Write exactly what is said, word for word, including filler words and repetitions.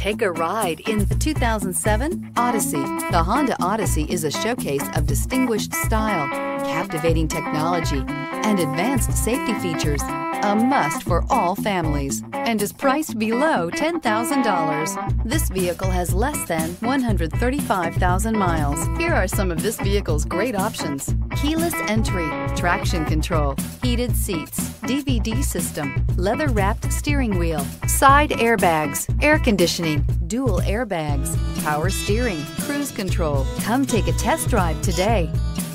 Take a ride in the two thousand seven Odyssey. The Honda Odyssey is a showcase of distinguished style, captivating technology, and advanced safety features. A must for all families, and is priced below ten thousand dollars. This vehicle has less than one hundred thirty-five thousand miles. Here are some of this vehicle's great options: keyless entry, traction control, heated seats, D V D system, leather-wrapped steering wheel, side airbags, air conditioning, dual airbags, power steering, cruise control. Come take a test drive today.